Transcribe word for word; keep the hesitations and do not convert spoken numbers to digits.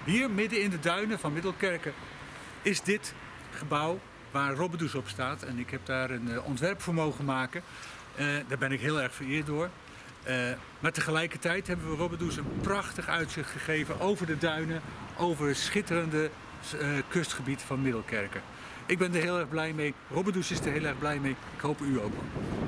Hier midden in de duinen van Middelkerken is dit gebouw waar Robbedoes op staat. En ik heb daar een uh, ontwerp voor mogen maken. Uh, daar ben ik heel erg vereerd door. Uh, maar tegelijkertijd hebben we Robbedoes een prachtig uitzicht gegeven over de duinen, over het schitterende uh, kustgebied van Middelkerken. Ik ben er heel erg blij mee. Robbedoes is er heel erg blij mee. Ik hoop u ook.